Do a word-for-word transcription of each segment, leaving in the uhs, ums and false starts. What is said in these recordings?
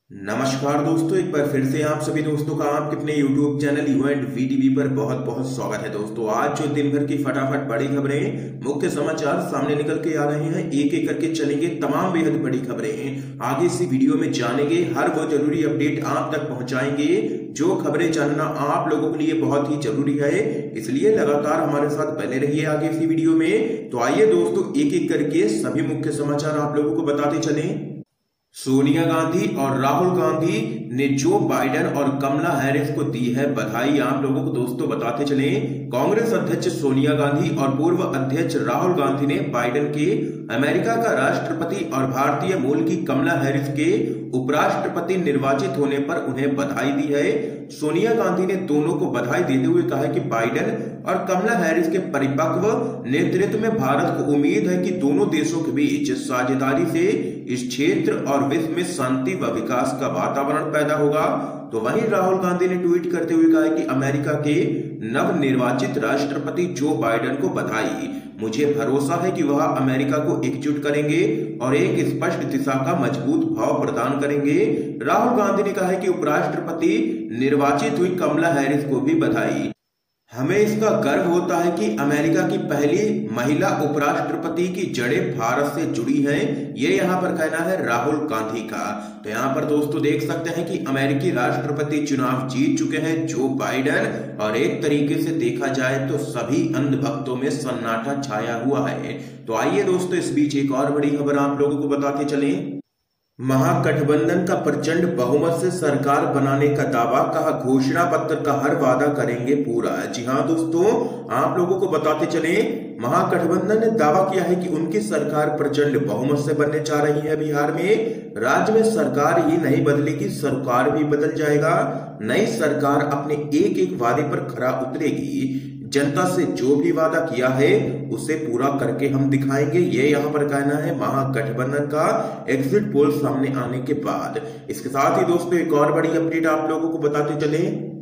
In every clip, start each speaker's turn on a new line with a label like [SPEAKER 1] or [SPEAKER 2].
[SPEAKER 1] नमस्कार दोस्तों, एक बार फिर से आप सभी दोस्तों का आपके अपने YouTube चैनल इवेंट वीटीवी पर बहुत बहुत स्वागत है। दोस्तों आज जो दिन भर की फटाफट बड़ी खबरें, मुख्य समाचार सामने निकल के आ रहे हैं, एक एक करके चलेंगे। तमाम बेहद बड़ी खबरें आगे इसी वीडियो में जानेंगे। हर वो जरूरी अपडेट आप तक पहुंचाएंगे जो खबरें जानना आप लोगों के लिए बहुत ही जरूरी है, इसलिए लगातार हमारे साथ बने रहिए आगे इसी वीडियो में। तो आइए दोस्तों एक एक करके सभी मुख्य समाचार आप लोगों को बताते चलें। सोनिया गांधी और राहुल गांधी ने जो बाइडेन और कमला हैरिस को दी है बधाई। आप लोगों को दोस्तों बताते चले, कांग्रेस अध्यक्ष सोनिया गांधी और पूर्व अध्यक्ष राहुल गांधी ने बाइडेन के अमेरिका का राष्ट्रपति और भारतीय मूल की कमला हैरिस के उपराष्ट्रपति निर्वाचित होने पर उन्हें बधाई दी है। सोनिया गांधी ने दोनों को बधाई देते हुए कहा कि बाइडेन और कमला हैरिस के परिपक्व नेतृत्व में भारत को उम्मीद है कि दोनों देशों के बीच साझेदारी से इस क्षेत्र और विश्व में शांति व विकास का वातावरण पैदा होगा। तो वहीं राहुल गांधी ने ट्वीट करते हुए कहा कि अमेरिका के नवनिर्वाचित राष्ट्रपति जो बाइडेन को बधाई। मुझे भरोसा है कि वह अमेरिका को एकजुट करेंगे और एक स्पष्ट दिशा का मजबूत भाव प्रदान करेंगे। राहुल गांधी ने कहा है कि उपराष्ट्रपति निर्वाचित हुई कमला हैरिस को भी बधाई। हमें इसका गर्व होता है कि अमेरिका की पहली महिला उपराष्ट्रपति की जड़ें भारत से जुड़ी हैं, ये यहाँ पर कहना है राहुल गांधी का। तो यहाँ पर दोस्तों देख सकते हैं कि अमेरिकी राष्ट्रपति चुनाव जीत चुके हैं जो बाइडेन, और एक तरीके से देखा जाए तो सभी अंधभक्तों में सन्नाटा छाया हुआ है। तो आइए दोस्तों इस बीच एक और बड़ी खबर आप लोगों को बताते चलें। महागठबंधन का प्रचंड बहुमत से सरकार बनाने का दावा, कहा घोषणा पत्र का हर वादा करेंगे पूरा। जी हां दोस्तों, आप लोगों को बताते चले, महागठबंधन ने दावा किया है कि उनकी सरकार प्रचंड बहुमत से बनने जा रही है। बिहार में राज्य में सरकार ही नहीं बदलेगी, सरकार भी बदल जाएगा। नई सरकार अपने एक एक वादे पर खरा उतरेगी। जनता से जो भी वादा किया है उसे पूरा करके हम दिखाएंगे, ये यहाँ पर कहना है महागठबंधन का एग्जिट पोल सामने आने के बाद। इसके साथ ही दोस्तों एक और बड़ी अपडेट आप लोगों को बताते चले,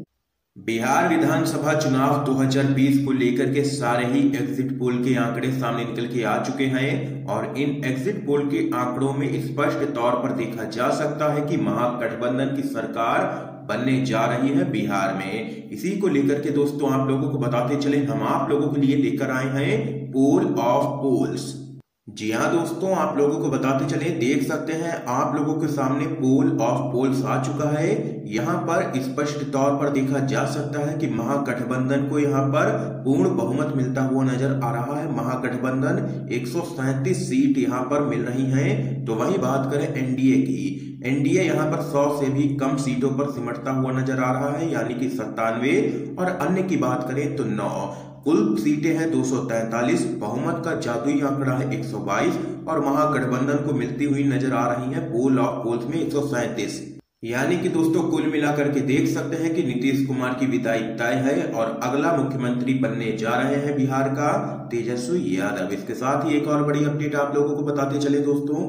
[SPEAKER 1] बिहार विधानसभा चुनाव दो हज़ार बीस को लेकर के सारे ही एग्जिट पोल के आंकड़े सामने निकल के आ चुके हैं और इन एग्जिट पोल के आंकड़ों में स्पष्ट तौर पर देखा जा सकता है कि महागठबंधन की सरकार बनने जा रही है बिहार में। इसी को लेकर के दोस्तों आप लोगों को बताते चले, हम आप लोगों के लिए लेकर आए हैं पोल ऑफ पोल्स। जी हाँ दोस्तों, आप लोगों को बताते चले, देख सकते हैं आप लोगों के सामने पोल ऑफ पोल्स आ चुका है। यहाँ पर स्पष्ट तौर पर देखा जा सकता है कि महागठबंधन को यहाँ पर पूर्ण बहुमत मिलता हुआ नजर आ रहा है। महागठबंधन एक सौ सैंतीस सीट यहाँ पर मिल रही हैं। तो वही बात करें एनडीए की, एनडीए यहाँ पर सौ से भी कम सीटों पर सिमटता हुआ नजर आ रहा है, यानी कि सत्तानवे, और अन्य की बात करें तो नौ। कुल सीटें हैं दो सौ तैंतालीस, बहुमत का जादुई आंकड़ा है एक सौ बाईस और महागठबंधन को मिलती हुई नजर आ रही है पोल ऑफ पोल्स में एक सौ सैंतीस। यानी कि दोस्तों कुल मिलाकर के देख सकते हैं कि नीतीश कुमार की विदाई तय है और अगला मुख्यमंत्री बनने जा रहे हैं बिहार का तेजस्वी यादव। इसके साथ ही एक और बड़ी अपडेट आप लोगों को बताते चले दोस्तों,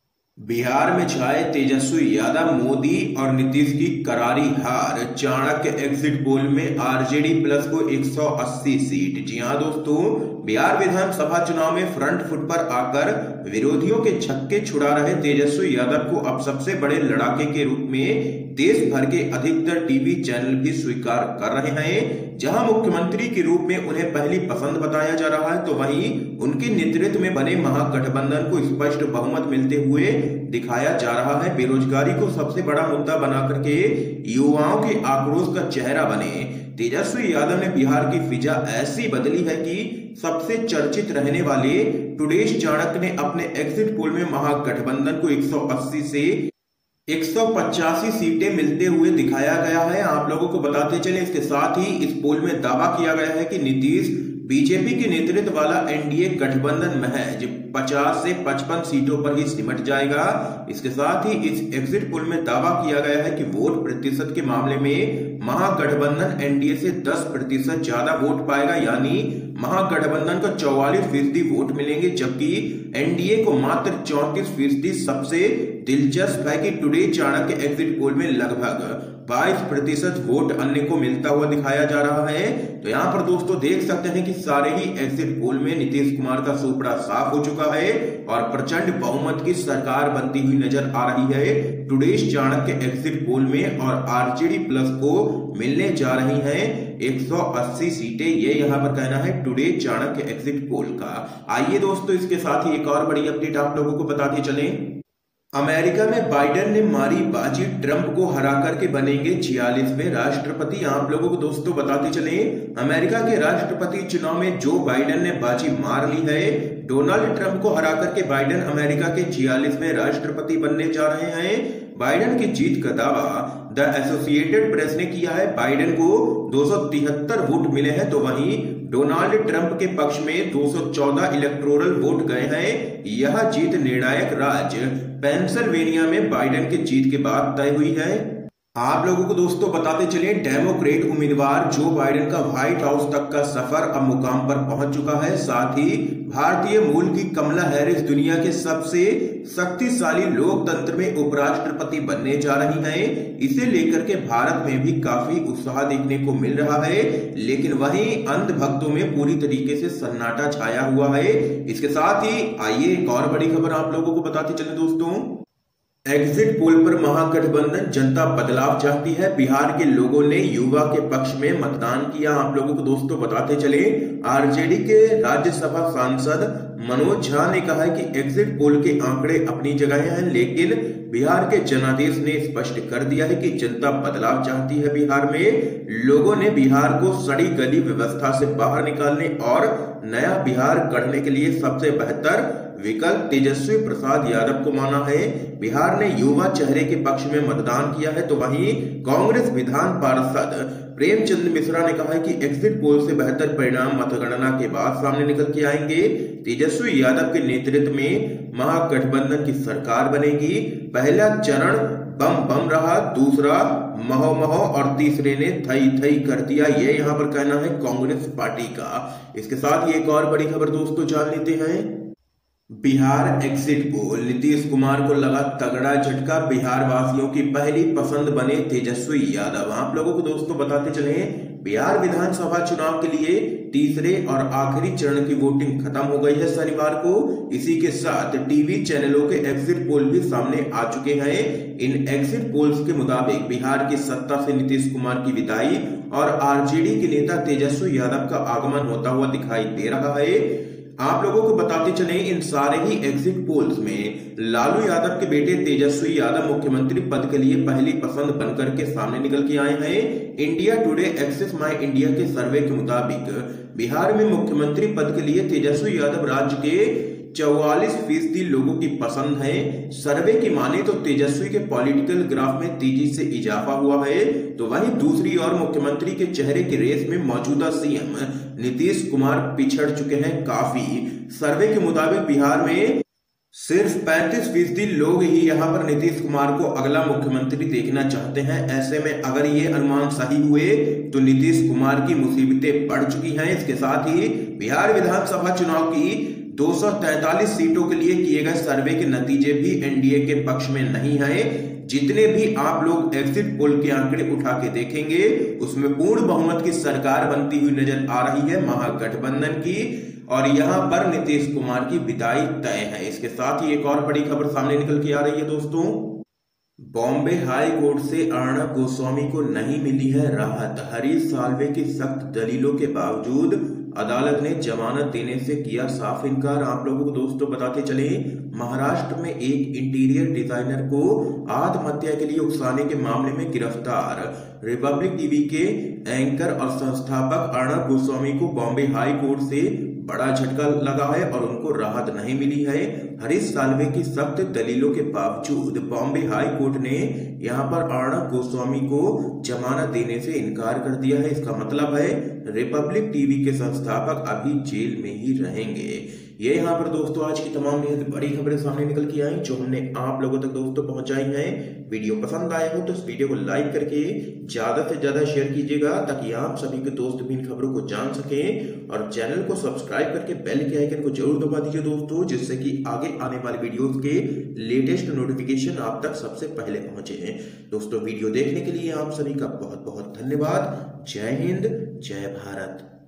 [SPEAKER 1] बिहार में छाए तेजस्वी यादव, मोदी और नीतीश की करारी हार। चाणक्य एग्जिट पोल में आरजेडी प्लस को एक सौ अस्सी सीट। जी हां दोस्तों, बिहार विधानसभा चुनाव में फ्रंट फुट पर आकर विरोधियों के छक्के छुड़ा रहे तेजस्वी यादव को अब सबसे बड़े लड़ाके के रूप में देश भर के अधिकतर टीवी चैनल भी स्वीकार कर रहे हैं। जहां मुख्यमंत्री के रूप में उन्हें पहली पसंद बताया जा रहा है, तो वहीं उनके नेतृत्व में बने महागठबंधन को स्पष्ट बहुमत मिलते हुए दिखाया जा रहा है। बेरोजगारी को सबसे बड़ा मुद्दा बना करके युवाओं के आक्रोश का चेहरा बने तेजस्वी यादव ने बिहार की फिजा ऐसी बदली है कि सबसे चर्चित रहने वाले टुडेश चाणक्य ने अपने एग्जिट पोल में महागठबंधन को एक सौ अस्सी से एक सौ पचासी सीटें मिलते हुए दिखाया गया है। आप लोगों को बताते चले, इसके साथ ही इस पोल में दावा किया गया है कि नीतीश बीजेपी के नेतृत्व वाला एनडीए गठबंधन महज पचास से पचपन सीटों पर ही सिमट जाएगा। इसके साथ ही इस एग्जिट पोल में दावा किया गया है कि वोट प्रतिशत के मामले में महागठबंधन एनडीए से दस प्रतिशत ज्यादा वोट पाएगा, यानी महागठबंधन को चौवालीस फीसदी वोट मिलेंगे जबकि एनडीए को मात्र चौंतीस फीसदी सबसे दिलचस्प है कि टुडे चाणक्य एग्जिट पोल में लगभग बाईस प्रतिशत वोट अन्य को मिलता हुआ दिखाया जा रहा है। तो यहाँ पर दोस्तों देख सकते हैं कि सारे ही एग्जिट पोल में नीतीश कुमार का सुपड़ा साफ हो चुका है और प्रचंड बहुमत की सरकार बनती हुई नजर आ रही है। टुडे चाणक्य एग्जिट पोल में और आरजेडी प्लस को मिलने जा रही हैं एक सौ अस्सी सीटें, ये यहाँ पर कहना है टुडे चाणक्य एग्जिट पोल का। आइए दोस्तों इसके साथ ही एक और बड़ी अपडेट आप लोगों को बताते चलें। अमेरिका में बाइडेन ने मारी बाजी, ट्रंप को हरा करके बनेंगे छियालीसवें राष्ट्रपति। आप लोगों को दोस्तों बताते चले अमेरिका के राष्ट्रपति चुनाव में जो बाइडेन ने बाजी मार ली है। डोनाल्ड ट्रंप को हरा करके बाइडेन अमेरिका के छियालीसवें राष्ट्रपति बनने जा रहे हैं। बाइडेन की जीत का दावा द एसोसिएटेड प्रेस ने किया है। बाइडेन को दो सौ तिहत्तर वोट मिले हैं, तो वहीं डोनाल्ड ट्रंप के पक्ष में दो सौ चौदह इलेक्टोरल वोट गए हैं। यह जीत निर्णायक राज्य पेंसिल्वेनिया में बाइडेन की जीत के बाद तय हुई है। आप लोगों को दोस्तों बताते चले डेमोक्रेट उम्मीदवार जो बाइडेन का व्हाइट हाउस तक का सफर अब मुकाम पर पहुंच चुका है। साथ ही भारतीय मूल की कमला हैरिस दुनिया के सबसे शक्तिशाली लोकतंत्र में उपराष्ट्रपति बनने जा रही हैं। इसे लेकर के भारत में भी काफी उत्साह देखने को मिल रहा है, लेकिन वहीं अंधभक्तों में पूरी तरीके से सन्नाटा छाया हुआ है। इसके साथ ही आइए एक और बड़ी खबर आप लोगों को बताते चले दोस्तों। एग्जिट पोल पर महागठबंधन जनता बदलाव चाहती है। बिहार के लोगों ने युवा के पक्ष में मतदान किया। आप लोगों को दोस्तों बताते चले आरजेडी के राज्यसभा सांसद मनोज झा ने कहा है कि एग्जिट पोल के आंकड़े अपनी जगह हैं, लेकिन बिहार के जनादेश ने स्पष्ट कर दिया है कि जनता बदलाव चाहती है। बिहार में लोगों ने बिहार को सड़ी गली व्यवस्था से बाहर निकालने और नया बिहार गढ़ने के लिए सबसे बेहतर विकल्प तेजस्वी प्रसाद यादव को माना है। बिहार ने युवा चेहरे के पक्ष में मतदान किया है, तो वहीं कांग्रेस विधान पार्षद प्रेमचंद मिश्रा ने कहा है कि एग्जिट पोल से बेहतर परिणाम मतगणना के बाद सामने निकल के आएंगे। तेजस्वी यादव के नेतृत्व में महागठबंधन की सरकार बनेगी। पहला चरण बम बम रहा, दूसरा महो महो और तीसरे ने थई थई कर दिया, ये यहाँ पर कहना है कांग्रेस पार्टी का। इसके साथ ही एक और बड़ी खबर दोस्तों जान लेते हैं। बिहार एग्जिट पोल, नीतीश कुमार को लगा तगड़ा झटका। बिहार वासियों की पहली पसंद बने तेजस्वी यादव। आप लोगों को दोस्तों बताते चले बिहार विधानसभा चुनाव के लिए तीसरे और आखिरी चरण की वोटिंग खत्म हो गई है शनिवार को। इसी के साथ टीवी चैनलों के एग्जिट पोल भी सामने आ चुके हैं। इन एग्जिट पोल्स के मुताबिक बिहार की सत्ता से नीतीश कुमार की विदाई और आरजेडी के नेता तेजस्वी यादव का आगमन होता हुआ दिखाई दे रहा है। आप लोगों को बताते चले इन सारे ही एग्जिट पोल्स में लालू यादव के बेटे तेजस्वी यादव मुख्यमंत्री पद के लिए पहली पसंद बनकर के सामने निकल के आए हैं। India Today Axis My India के सर्वे के मुताबिक बिहार में मुख्यमंत्री पद के लिए तेजस्वी यादव राज्य के चौवालीस फीसदी लोगों की पसंद है। सर्वे की माने तो तेजस्वी के पॉलिटिकल ग्राफ में तेजी से इजाफा हुआ है, तो वहीं दूसरी ओर मुख्यमंत्री के चेहरे की रेस में मौजूदा सीएम नीतीश कुमार पिछड़ चुके हैं काफी। सर्वे के मुताबिक बिहार में सिर्फ पैंतीस फीसदी लोग ही यहां पर नीतीश कुमार को अगला मुख्यमंत्री देखना चाहते हैं। ऐसे में अगर ये अनुमान सही हुए तो नीतीश कुमार की मुसीबतें बढ़ चुकी हैं। इसके साथ ही बिहार विधानसभा चुनाव की दो सौ तैंतालीस सीटों के लिए किए गए सर्वे के नतीजे भी एनडीए के पक्ष में नहीं है। जितने भी आप लोग एग्जिट पोल के आंकड़े उठा के देखेंगे उसमें पूर्ण बहुमत की सरकार बनती हुई नजर आ रही है महागठबंधन की, और यहां पर नीतीश कुमार की विदाई तय है। इसके साथ ही एक और बड़ी खबर सामने निकल के आ रही है दोस्तों। बॉम्बे हाई कोर्ट से अर्णब गोस्वामी को नहीं मिली है राहत। हरीश साल्वे की सख्त दलीलों के बावजूद अदालत ने जमानत देने से किया साफ इनकार। आप लोगों को दोस्तों बताते चले महाराष्ट्र में एक इंटीरियर डिजाइनर को आत्महत्या के लिए उकसाने के मामले में गिरफ्तार रिपब्लिक टीवी के एंकर और संस्थापक अर्णब गोस्वामी को बॉम्बे हाई कोर्ट से बड़ा झटका लगा है और उनको राहत नहीं मिली है। हरीश साल्वे की सख्त दलीलों के बावजूद बॉम्बे हाई कोर्ट ने यहां पर अर्णब गोस्वामी को जमानत देने से इनकार कर दिया है। इसका मतलब है रिपब्लिक टीवी के संस्थापक अभी जेल में ही रहेंगे। ये यहाँ पर दोस्तों आज की तमाम नियत बड़ी खबरें सामने निकल के आई जो हमने आप लोगों तक दोस्तों पहुंचाई हैं। वीडियो पसंद आए हो तो इस वीडियो को लाइक करके ज्यादा से ज्यादा शेयर कीजिएगा ताकि आप सभी के दोस्त भी इन खबरों को जान सकें, और चैनल को सब्सक्राइब करके बेल के आइकन को जरूर दबा दीजिए दोस्तों, जिससे कि आगे आने वाले वीडियोस के लेटेस्ट नोटिफिकेशन आप तक सबसे पहले पहुंचे हैं। दोस्तों वीडियो देखने के लिए आप सभी का बहुत बहुत धन्यवाद। जय हिंद, जय भारत।